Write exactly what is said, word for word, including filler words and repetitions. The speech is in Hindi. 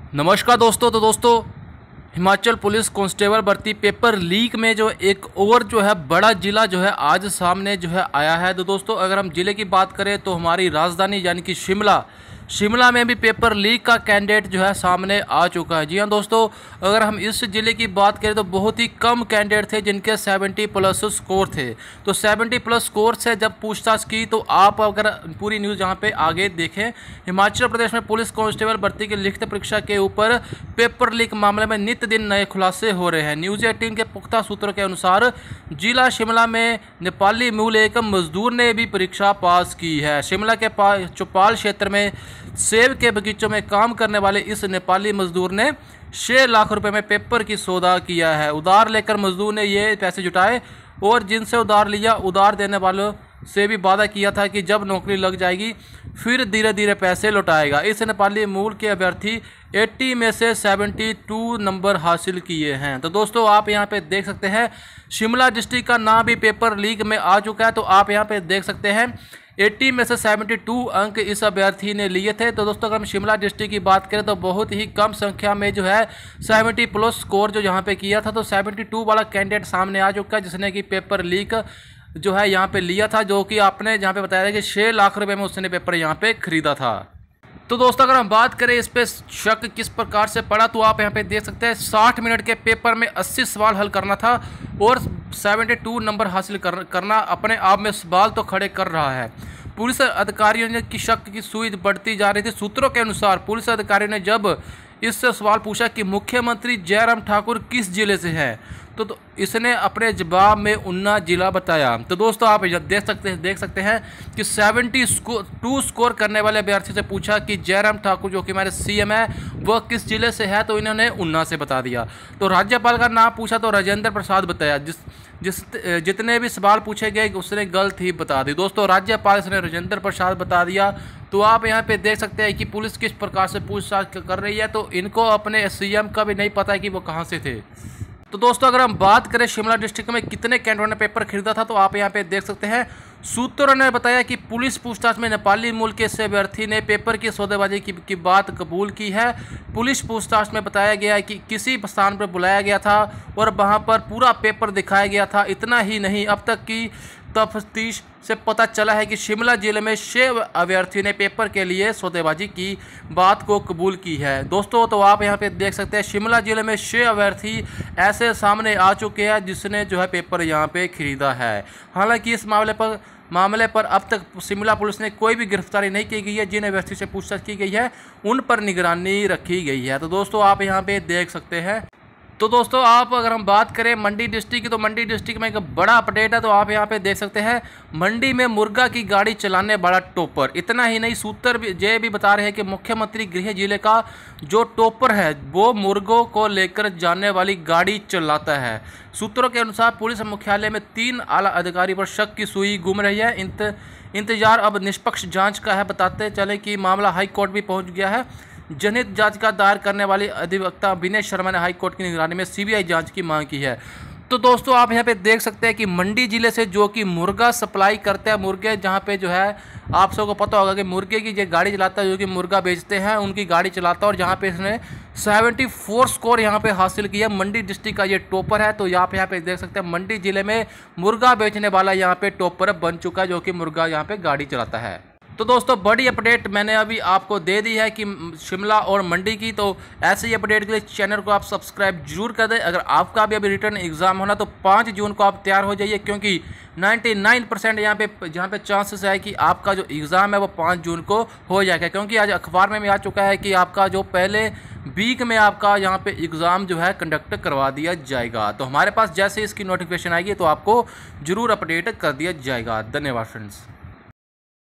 नमस्कार दोस्तों। तो दोस्तों हिमाचल पुलिस कांस्टेबल भर्ती पेपर लीक में जो एक और जो है बड़ा जिला जो है आज सामने जो है आया है। तो दोस्तों अगर हम जिले की बात करें तो हमारी राजधानी यानी कि शिमला शिमला में भी पेपर लीक का कैंडिडेट जो है सामने आ चुका है। जी हाँ दोस्तों, अगर हम इस ज़िले की बात करें तो बहुत ही कम कैंडिडेट थे जिनके सत्तर प्लस स्कोर थे। तो सत्तर प्लस स्कोर से जब पूछताछ की तो आप अगर पूरी न्यूज़ यहाँ पे आगे देखें, हिमाचल प्रदेश में पुलिस कांस्टेबल भर्ती की लिखित परीक्षा के ऊपर पेपर लीक मामले में नित्य दिन नए खुलासे हो रहे हैं। न्यूज़ एटीन के पुख्ता सूत्रों के अनुसार जिला शिमला में नेपाली मूल एक मजदूर ने भी परीक्षा पास की है। शिमला के चौपाल क्षेत्र में सेब के बगीचों में काम करने वाले इस नेपाली मजदूर ने छह लाख रुपए में पेपर की सौदा किया है। उधार लेकर मजदूर ने ये पैसे जुटाए और जिनसे उधार लिया उधार देने वालों से भी वादा किया था कि जब नौकरी लग जाएगी फिर धीरे धीरे पैसे लौटाएगा। इस नेपाली मूल के अभ्यर्थी अस्सी में से बहत्तर नंबर हासिल किए हैं। तो दोस्तों आप यहां पे देख सकते हैं शिमला डिस्ट्रिक्ट का नाम भी पेपर लीक में आ चुका है। तो आप यहां पे देख सकते हैं अस्सी में से बहत्तर अंक इस अभ्यर्थी ने लिए थे। तो दोस्तों अगर हम शिमला डिस्ट्रिक्ट की बात करें तो बहुत ही कम संख्या में जो है सत्तर प्लस स्कोर जो यहाँ पे किया था। तो बहत्तर वाला कैंडिडेट सामने आ चुका है जिसने कि पेपर लीक जो है यहाँ पे लिया था, जो कि आपने जहाँ पे बताया कि छः लाख रुपए में उसने पेपर यहाँ पे खरीदा था। तो दोस्तों अगर हम बात करें इस पे शक किस प्रकार से पड़ा तो आप यहाँ पे देख सकते हैं साठ मिनट के पेपर में अस्सी सवाल हल करना था और बहत्तर नंबर हासिल कर, करना अपने आप में सवाल तो खड़े कर रहा है। पुलिस अधिकारियों ने की शक की सुई बढ़ती जा रही थी। सूत्रों के अनुसार पुलिस अधिकारियों ने जब इससे सवाल पूछा कि मुख्यमंत्री जयराम ठाकुर किस जिले से हैं तो, तो इसने अपने जवाब में ऊना जिला बताया। तो दोस्तों आप देख सकते हैं देख सकते हैं कि बहत्तर स्कोर टू स्कोर करने वाले अभ्यर्थी से पूछा कि जयराम ठाकुर जो कि हमारे सीएम है वह किस जिले से है तो इन्होंने ऊना से बता दिया। तो राज्यपाल का नाम पूछा तो राजेंद्र प्रसाद बताया। जिस जिस जितने भी सवाल पूछे गए उसने गलत ही बता दी। दोस्तों राज्यपाल ने राजेंद्र प्रसाद बता दिया। तो आप यहाँ पे देख सकते हैं कि पुलिस किस प्रकार से पूछताछ कर रही है। तो इनको अपने सीएम का भी नहीं पता है कि वो कहाँ से थे। तो दोस्तों अगर हम बात करें शिमला डिस्ट्रिक्ट में कितने कैंडिडेट ने पेपर खरीदा था तो आप यहाँ पे देख सकते हैं सूत्रों ने बताया कि पुलिस पूछताछ में नेपाली मूल के से अभ्यर्थी ने पेपर की सौदेबाजी की, की बात कबूल की है। पुलिस पूछताछ में बताया गया है कि किसी स्थान पर बुलाया गया था और वहां पर पूरा पेपर दिखाया गया था। इतना ही नहीं, अब तक की तफ्तीश से पता चला है कि शिमला जिले में छह अभ्यर्थियों ने पेपर के लिए सौदेबाजी की बात को कबूल की है। दोस्तों तो आप यहां पे देख सकते हैं शिमला जिले में छह अभ्यर्थी ऐसे सामने आ चुके हैं जिसने जो है पेपर यहां पे खरीदा है। हालांकि इस मामले पर मामले पर अब तक शिमला पुलिस ने कोई भी गिरफ्तारी नहीं की गई है। जिन अभ्यर्थी से पूछताछ की गई है उन पर निगरानी रखी गई है। तो दोस्तों आप यहाँ पे देख सकते हैं। तो दोस्तों आप अगर हम बात करें मंडी डिस्ट्रिक्ट की तो मंडी डिस्ट्रिक्ट में एक बड़ा अपडेट है। तो आप यहाँ पे देख सकते हैं मंडी में मुर्गा की गाड़ी चलाने वाला टॉपर। इतना ही नहीं, सूत्र भी जय भी बता रहे हैं कि मुख्यमंत्री गृह जिले का जो टॉपर है वो मुर्गों को लेकर जाने वाली गाड़ी चलाता है। सूत्रों के अनुसार पुलिस मुख्यालय में तीन आला अधिकारी पर शक की सुई घूम रही है। इंत, इंतजार अब निष्पक्ष जाँच का है। बताते चले कि मामला हाई कोर्ट भी पहुँच गया है। जनहित याचिका दायर करने वाली अधिवक्ता विनय शर्मा ने हाईकोर्ट की निगरानी में सीबीआई जांच की मांग की है। तो दोस्तों आप यहां पे देख सकते हैं कि मंडी जिले से जो कि मुर्गा सप्लाई करते हैं, मुर्गे जहां पे जो है आप सबको पता होगा कि मुर्गे की जो गाड़ी चलाता है जो कि मुर्गा बेचते हैं उनकी गाड़ी चलाता है और जहां पे इसने चौहत्तर स्कोर यहां पे हासिल किया। मंडी डिस्ट्रिक्ट का ये टॉपर है। तो आप यहाँ पे देख सकते हैं मंडी जिले में मुर्गा बेचने वाला यहाँ पे टॉपर बन चुका है जो कि मुर्गा यहाँ पे गाड़ी चलाता है। तो दोस्तों बड़ी अपडेट मैंने अभी आपको दे दी है कि शिमला और मंडी की। तो ऐसे ही अपडेट के लिए चैनल को आप सब्सक्राइब जरूर कर दें। अगर आपका भी अभी रिटर्न एग्जाम होना तो पाँच जून को आप तैयार हो जाइए, क्योंकि निन्यानवे परसेंट यहाँ पे जहाँ पे चांसेस है कि आपका जो एग्ज़ाम है वो पाँच जून को हो जाएगा। क्योंकि आज अखबार में भी आ चुका है कि आपका जो पहले वीक में आपका यहाँ पे एग्ज़ाम जो है कंडक्ट करवा दिया जाएगा। तो हमारे पास जैसे इसकी नोटिफिकेशन आएगी तो आपको ज़रूर अपडेट कर दिया जाएगा। धन्यवाद फ्रेंड्स।